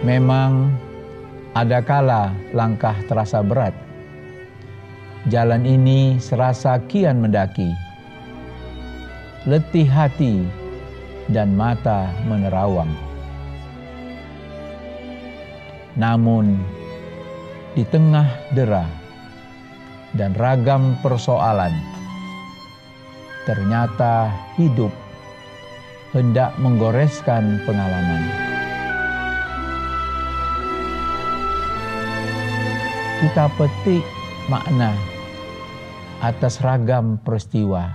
Memang ada kala langkah terasa berat. Jalan ini serasa kian mendaki. Letih hati dan mata menerawang. Namun di tengah dera dan ragam persoalan, ternyata hidup hendak menggoreskan pengalaman. Kita petik makna atas ragam peristiwa,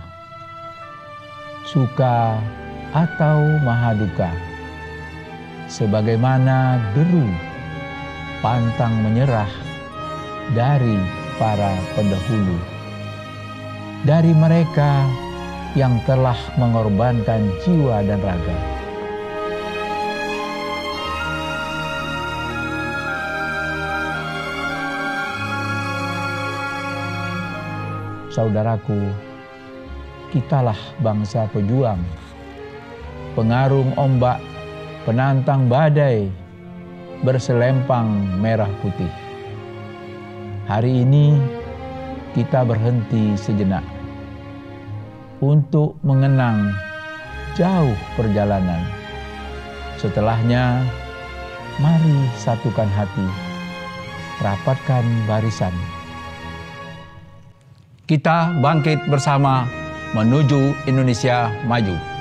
suka atau mahaduka, sebagaimana deru pantang menyerah dari para pendahulu, dari mereka yang telah mengorbankan jiwa dan raga. Saudaraku, kitalah bangsa pejuang, pengarung ombak, penantang badai, berselempang merah putih. Hari ini kita berhenti sejenak untuk mengenang jauh perjalanan. Setelahnya, mari satukan hati, rapatkan barisan. Kita bangkit bersama menuju Indonesia maju.